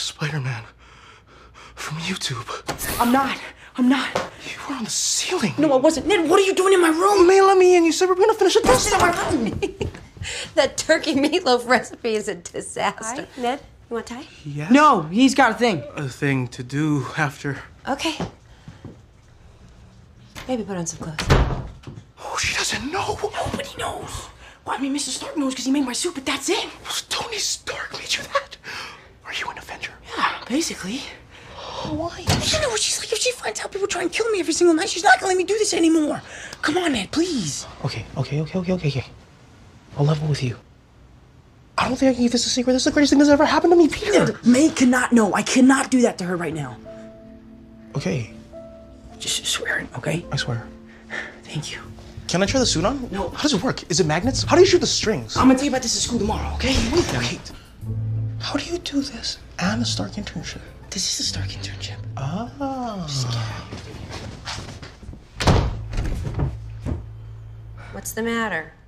Spider-Man. From YouTube. I'm not. You were on the ceiling. No, I wasn't. Ned, what are you doing in my room? May let me in. You said we're gonna finish the test. That turkey meatloaf recipe is a disaster. Hi, Ned, you want tie? Yes. No, he's got a thing. A thing to do after. Okay. Maybe put on some clothes. Oh, she doesn't know. Nobody knows. Well, I mean, Mr. Stark knows because he made my suit, but that's it. Well, Tony Stark made you that. Are you an Avenger? Yeah, basically. Why? You know what she's like. If she finds out people try and kill me every single night, she's not gonna let me do this anymore. Come on, Ned, please. Okay. I'll level with you. I don't think I can keep this a secret. This is the greatest thing that's ever happened to me, Peter. Ned, May cannot know. I cannot do that to her right now. Okay. Just swear it, okay? I swear. Thank you. Can I try the suit on? No. How does it work? Is it magnets? How do you shoot the strings? I'm gonna tell you about this at school tomorrow, okay? Wait. How do you do this and a Stark internship? This is a Stark internship. Ah. Just kidding. What's the matter?